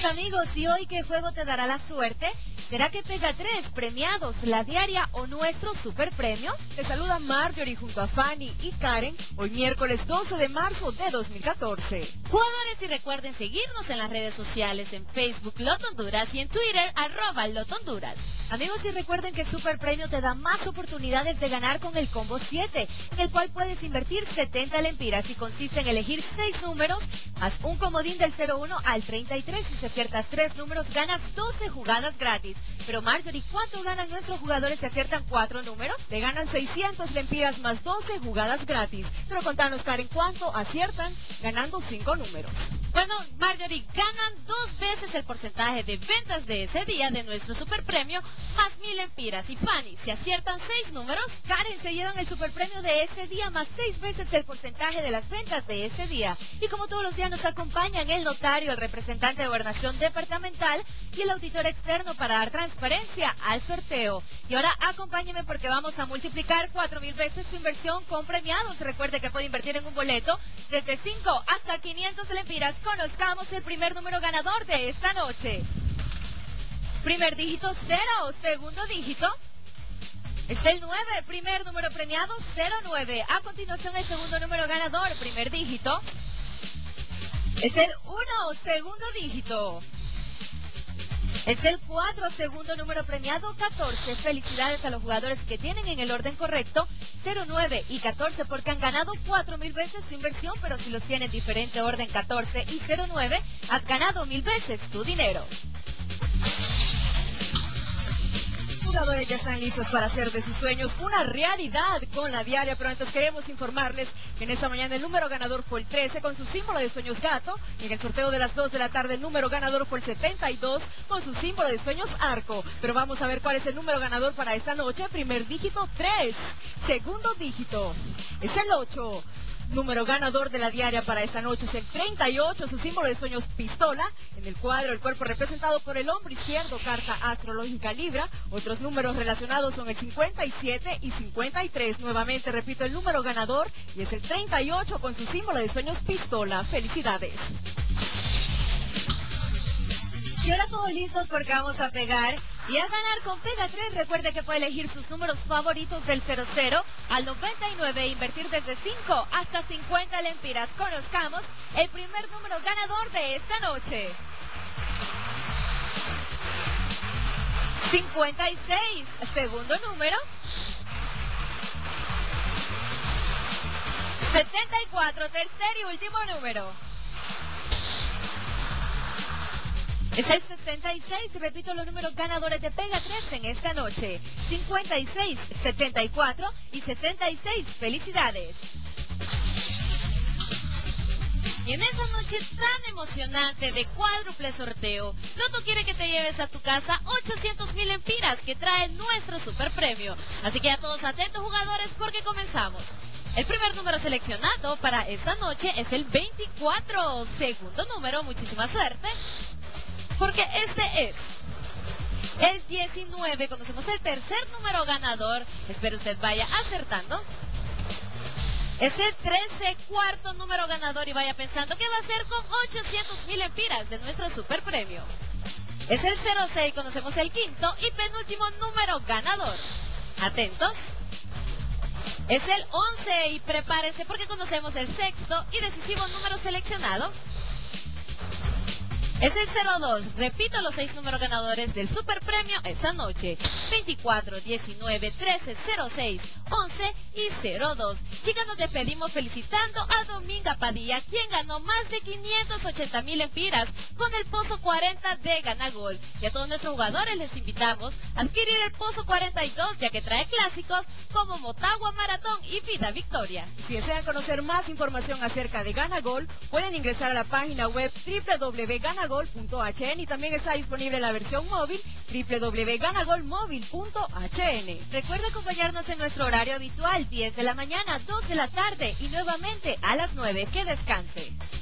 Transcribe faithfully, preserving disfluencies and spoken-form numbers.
Mis amigos, ¿y hoy qué juego te dará la suerte? ¿Será que pega tres premiados, la diaria o nuestro super premio? Te saluda Marjorie junto a Fanny y Karen, hoy miércoles doce de marzo de dos mil catorce. Jugadores, y recuerden seguirnos en las redes sociales, en Facebook Loto Honduras y en Twitter arroba Loto Honduras. Amigos, y recuerden que el Super Premio te da más oportunidades de ganar con el Combo siete, en el cual puedes invertir setenta lempiras y consiste en elegir seis números, más un comodín del cero uno al treinta y tres. Si aciertas tres números, ganas doce jugadas gratis. Pero Marjorie, ¿cuánto ganan nuestros jugadores si aciertan cuatro números? Te ganan seiscientas lempiras más doce jugadas gratis. Pero contanos, Karen, ¿cuánto aciertan ganando cinco números? Bueno, Marjorie, ganan dos veces el porcentaje de ventas de ese día de nuestro super premio, más mil lempiras. Y Fanny, si aciertan seis números, Karen, se llevan el super premio de este día, más seis veces el porcentaje de las ventas de este día. Y como todos los días nos acompañan el notario, el representante de gobernación departamental y el auditor externo para dar transparencia al sorteo. Y ahora acompáñeme porque vamos a multiplicar cuatro mil veces su inversión con premiados. Recuerde que puede invertir en un boleto desde cinco hasta quinientas lempiras. Conozcamos el primer número ganador de esta noche. Primer dígito cero, segundo dígito es el nueve, primer número premiado cero nueve. A continuación el segundo número ganador, primer dígito es el uno, segundo dígito es el cuatro, segundo número premiado catorce. Felicidades a los jugadores que tienen en el orden correcto cero nueve y catorce porque han ganado cuatro mil veces su inversión, pero si los tienen en diferente orden catorce y cero nueve, has ganado mil veces tu dinero. Jugadores ya están listos para hacer de sus sueños una realidad con la diaria, pero antes queremos informarles que en esta mañana el número ganador fue el trece con su símbolo de sueños gato, y en el sorteo de las dos de la tarde el número ganador fue el setenta y dos con su símbolo de sueños arco. Pero vamos a ver cuál es el número ganador para esta noche. Primer dígito tres, segundo dígito es el ocho. Número ganador de la diaria para esta noche es el treinta y ocho, su símbolo de sueños pistola. En el cuadro, el cuerpo representado por el hombro izquierdo, carta astrológica Libra. Otros números relacionados son el cincuenta y siete y cincuenta y tres. Nuevamente repito el número ganador y es el treinta y ocho con su símbolo de sueños pistola. Felicidades. Y ahora todos listos porque vamos a pegar y a ganar con Pega tres. Recuerde que puede elegir sus números favoritos del cero cero al noventa y nueve e invertir desde cinco hasta cincuenta lempiras. Conozcamos el primer número ganador de esta noche. cincuenta y seis, segundo número setenta y cuatro, tercer y último número es el sesenta y seis. Repito los números ganadores de Pega tres en esta noche: cincuenta y seis, setenta y cuatro y sesenta y seis. Felicidades. Y en esta noche tan emocionante de cuádruple sorteo, Loto quiere que te lleves a tu casa ochocientos mil lempiras que trae nuestro super premio. Así que a todos atentos, jugadores, porque comenzamos. El primer número seleccionado para esta noche es el veinticuatro. Segundo número, muchísima suerte, porque este es el diecinueve. Conocemos el tercer número ganador. Espero usted vaya acertando. Es el trece, cuarto número ganador, y vaya pensando qué va a hacer con ochocientos mil lempiras de nuestro super premio. Es el cero seis, conocemos el quinto y penúltimo número ganador. Atentos. Es el once y prepárense porque conocemos el sexto y decisivo número seleccionado. Es el cero dos. Repito los seis números ganadores del super premio esta noche: veinticuatro, diecinueve, trece, cero seis, once y cero dos. Chicas, nos despedimos felicitando a Dominga Padilla, quien ganó más de quinientas ochenta mil lempiras con el Pozo cuarenta de Ganagol. Y a todos nuestros jugadores les invitamos a adquirir el Pozo cuarenta y dos, ya que trae clásicos como Motagua Maratón y Vida Victoria. Si desean conocer más información acerca de Ganagol, pueden ingresar a la página web doble u doble u doble u punto ganagol punto h n, y también está disponible la versión móvil doble u doble u doble u punto ganagol móvil punto h n. Recuerda acompañarnos en nuestro horario habitual, diez de la mañana, dos de la tarde y nuevamente a las nueve. Que descanse.